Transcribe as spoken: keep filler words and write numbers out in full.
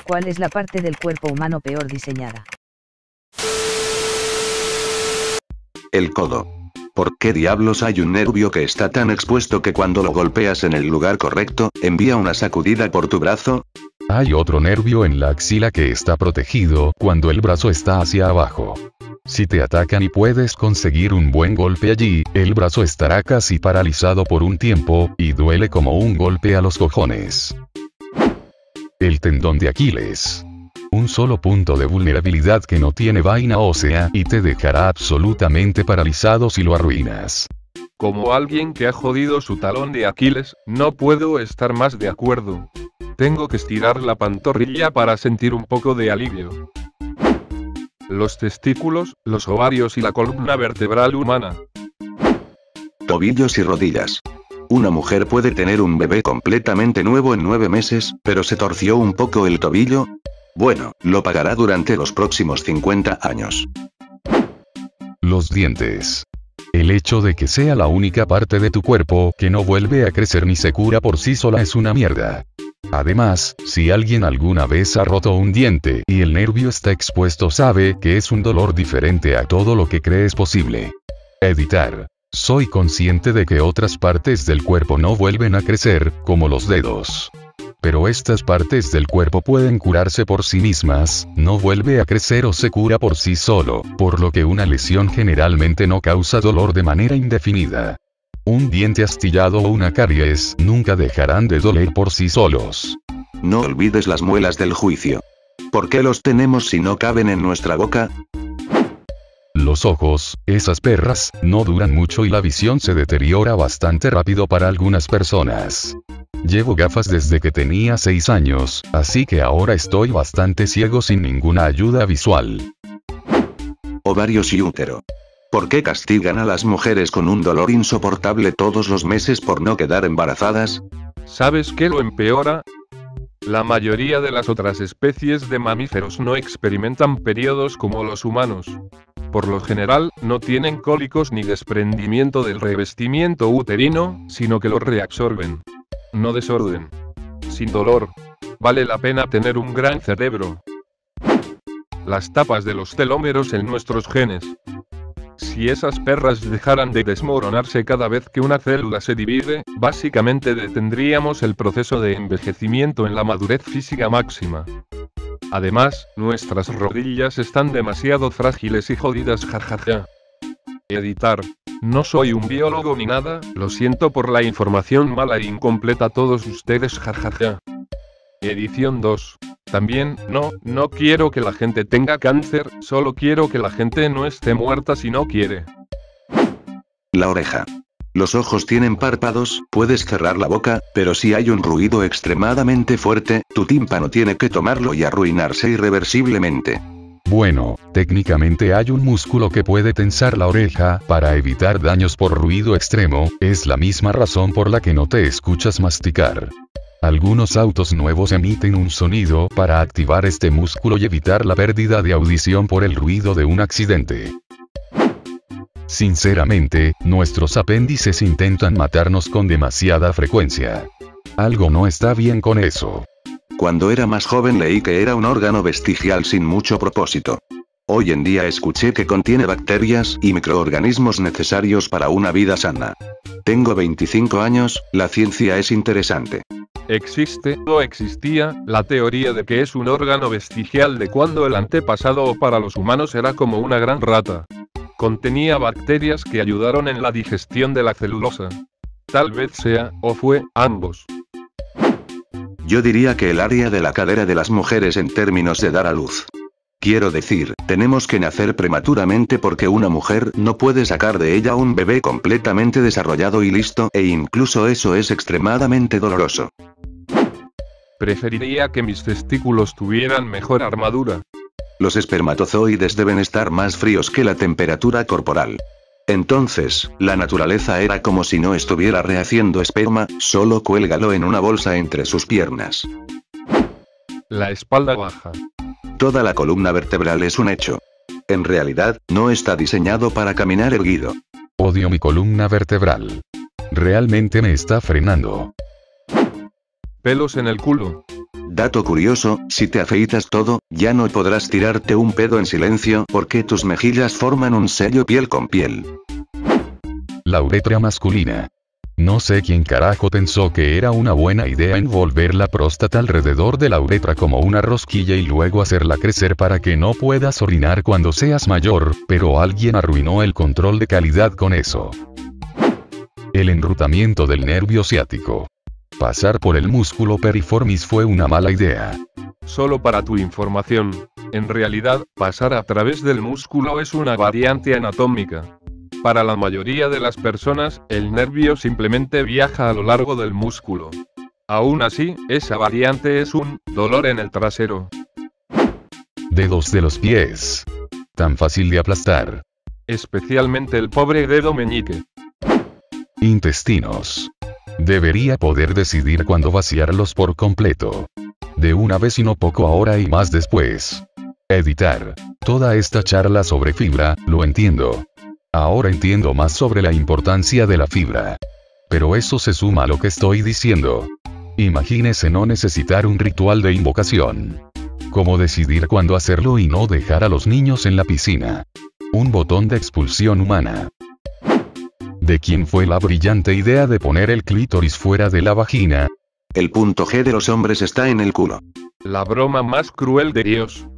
¿Cuál es la parte del cuerpo humano peor diseñada? El codo. ¿Por qué diablos hay un nervio que está tan expuesto que cuando lo golpeas en el lugar correcto, envía una sacudida por tu brazo? Hay otro nervio en la axila que está protegido cuando el brazo está hacia abajo. Si te atacan y puedes conseguir un buen golpe allí, el brazo estará casi paralizado por un tiempo, y duele como un golpe a los cojones. El tendón de Aquiles. Un solo punto de vulnerabilidad que no tiene vaina ósea y te dejará absolutamente paralizado si lo arruinas. Como alguien que ha jodido su talón de Aquiles, no puedo estar más de acuerdo. Tengo que estirar la pantorrilla para sentir un poco de alivio. Los testículos, los ovarios y la columna vertebral humana. Tobillos y rodillas. Una mujer puede tener un bebé completamente nuevo en nueve meses, pero se torció un poco el tobillo. Bueno, lo pagará durante los próximos cincuenta años. Los dientes. El hecho de que sea la única parte de tu cuerpo que no vuelve a crecer ni se cura por sí sola es una mierda. Además, si alguien alguna vez ha roto un diente y el nervio está expuesto, sabe que es un dolor diferente a todo lo que crees posible. Editar. Soy consciente de que otras partes del cuerpo no vuelven a crecer, como los dedos. Pero estas partes del cuerpo pueden curarse por sí mismas, no vuelve a crecer o se cura por sí solo, por lo que una lesión generalmente no causa dolor de manera indefinida. Un diente astillado o una caries nunca dejarán de doler por sí solos. No olvides las muelas del juicio. ¿Por qué los tenemos si no caben en nuestra boca? Los ojos, esas perras, no duran mucho y la visión se deteriora bastante rápido para algunas personas. Llevo gafas desde que tenía seis años, así que ahora estoy bastante ciego sin ninguna ayuda visual. Ovarios y útero. ¿Por qué castigan a las mujeres con un dolor insoportable todos los meses por no quedar embarazadas? ¿Sabes qué lo empeora? La mayoría de las otras especies de mamíferos no experimentan periodos como los humanos. Por lo general, no tienen cólicos ni desprendimiento del revestimiento uterino, sino que lo reabsorben. No desorden. Sin dolor. Vale la pena tener un gran cerebro. Las tapas de los telómeros en nuestros genes. Si esas perras dejaran de desmoronarse cada vez que una célula se divide, básicamente detendríamos el proceso de envejecimiento en la madurez física máxima. Además, nuestras rodillas están demasiado frágiles y jodidas, jajaja. Editar. No soy un biólogo ni nada, lo siento por la información mala e incompleta a todos ustedes, jajaja. Edición dos. También, no, no quiero que la gente tenga cáncer, solo quiero que la gente no esté muerta si no quiere. La oreja. Los ojos tienen párpados, puedes cerrar la boca, pero si hay un ruido extremadamente fuerte, tu tímpano tiene que tomarlo y arruinarse irreversiblemente. Bueno, técnicamente hay un músculo que puede tensar la oreja para evitar daños por ruido extremo, es la misma razón por la que no te escuchas masticar. Algunos autos nuevos emiten un sonido para activar este músculo y evitar la pérdida de audición por el ruido de un accidente. Sinceramente, nuestros apéndices intentan matarnos con demasiada frecuencia. Algo no está bien con eso. Cuando era más joven leí que era un órgano vestigial sin mucho propósito. Hoy en día escuché que contiene bacterias y microorganismos necesarios para una vida sana. Tengo veinticinco años, la ciencia es interesante. Existe, o existía, la teoría de que es un órgano vestigial de cuando el antepasado para los humanos era como una gran rata. Contenía bacterias que ayudaron en la digestión de la celulosa. Tal vez sea, o fue, ambos. Yo diría que el área de la cadera de las mujeres en términos de dar a luz. Quiero decir, tenemos que nacer prematuramente porque una mujer no puede sacar de ella un bebé completamente desarrollado y listo, e incluso eso es extremadamente doloroso. Preferiría que mis testículos tuvieran mejor armadura. Los espermatozoides deben estar más fríos que la temperatura corporal. Entonces, la naturaleza era como si no estuviera rehaciendo esperma, solo cuélgalo en una bolsa entre sus piernas. La espalda baja. Toda la columna vertebral es un hecho. En realidad, no está diseñado para caminar erguido. Odio mi columna vertebral. Realmente me está frenando. Pelos en el culo. Dato curioso, si te afeitas todo, ya no podrás tirarte un pedo en silencio porque tus mejillas forman un sello piel con piel. La uretra masculina. No sé quién carajo pensó que era una buena idea envolver la próstata alrededor de la uretra como una rosquilla y luego hacerla crecer para que no puedas orinar cuando seas mayor, pero alguien arruinó el control de calidad con eso. El enrutamiento del nervio ciático. Pasar por el músculo piriformis fue una mala idea. Solo para tu información, en realidad, pasar a través del músculo es una variante anatómica. Para la mayoría de las personas, el nervio simplemente viaja a lo largo del músculo. Aún así, esa variante es un dolor en el trasero. Dedos de los pies. Tan fácil de aplastar. Especialmente el pobre dedo meñique. Intestinos. Debería poder decidir cuándo vaciarlos por completo. De una vez y no poco ahora y más después. Editar. Toda esta charla sobre fibra, lo entiendo. Ahora entiendo más sobre la importancia de la fibra. Pero eso se suma a lo que estoy diciendo. Imagínese no necesitar un ritual de invocación. Cómo decidir cuándo hacerlo y no dejar a los niños en la piscina. Un botón de expulsión humana. ¿De quién fue la brillante idea de poner el clítoris fuera de la vagina? El punto G de los hombres está en el culo. La broma más cruel de Dios.